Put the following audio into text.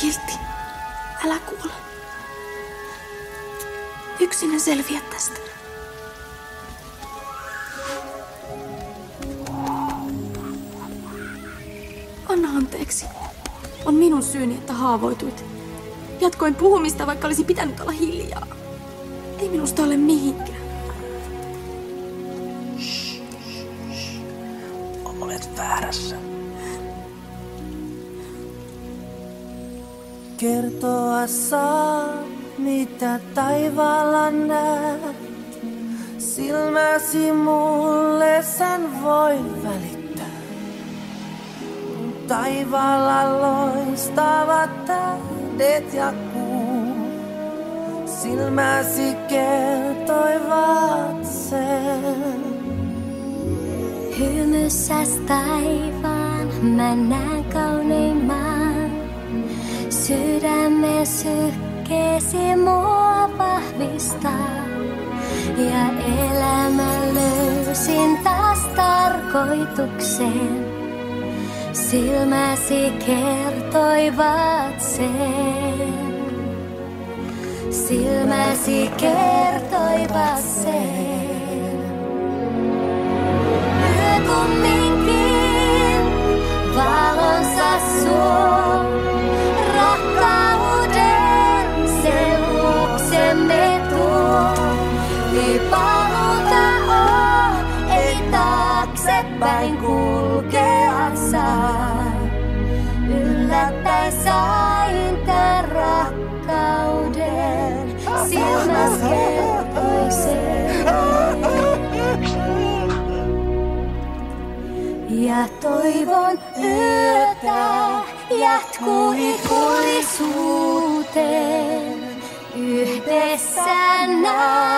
kiltti. Älä kuole. Yksinä selviät tästä. Anna anteeksi. On minun syyni, että haavoituit. Jatkoin puhumista, vaikka olisi pitänyt olla hiljaa. Ei minusta ole mihinkään. Olet väärässä. Kertoa saa, mitä taivaalla näet. Silmäsi mulle sen voi välittää. Kun taivaalla loistavat tähdet ja kuu, silmäsi kertoivat sen. Hymyssäs taivaan mä näen kauneimman. Sydämen sykkeesi mua vahvistaa. Ja elämän löysin taas tarkoituksen. Silmäsi kertoivat sen. Silmäsi kertoivat sen. Yö kumminkin valonsa suo. Rakkauden sen luoksemme tuo. Ei paluuta oo, ei taaksepäin kulkea saa. Yllättäen sain tän rakkauden, silmäs kertoi sen. Ja toivon yötä jatkuu ikuisuuteen. Yhdessä näin.